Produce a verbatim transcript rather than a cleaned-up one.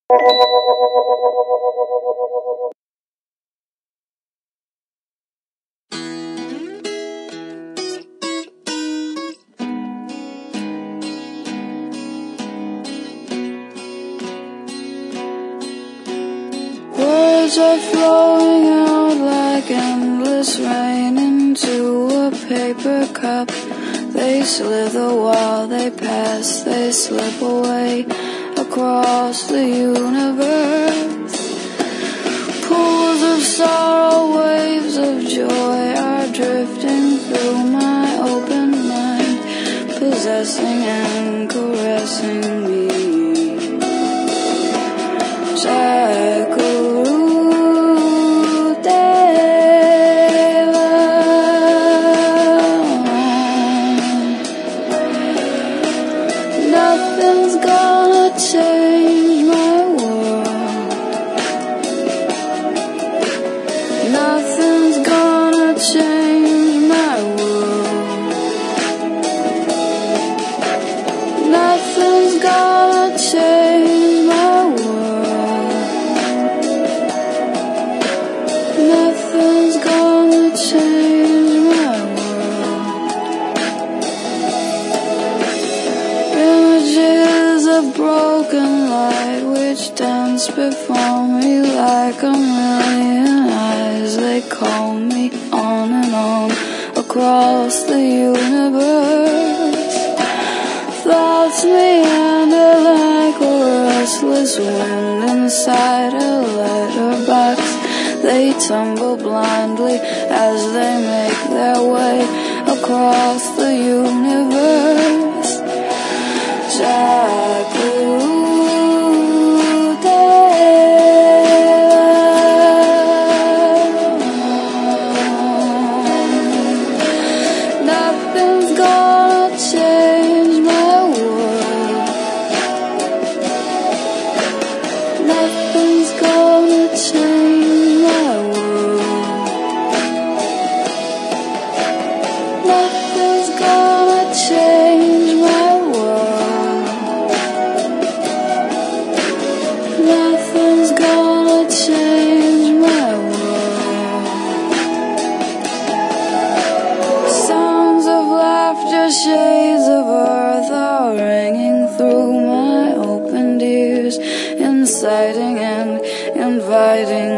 Words are flowing out like endless rain into a paper cup. They slither while they pass, they slip away across the universe. Pools of sorrow, waves of joy are drifting through my open mind, possessing and caressing me. Nothing's gonna change my world. Nothing's gonna change my world. Nothing's gonna change my world. Nothing's gonna change my world. Images of broken light which dance before me like a million eyes. They call me on and on across the universe. Thoughts meander like a restless wind inside a letterbox. They tumble blindly as they make their way across the universe. Nothing's gonna change my world. Nothing's gonna change my world. Nothing's gonna change my world. Nothing's gonna change my world. Sounds of laughter, shades of earth are ringing through my opened ears, inciting and inviting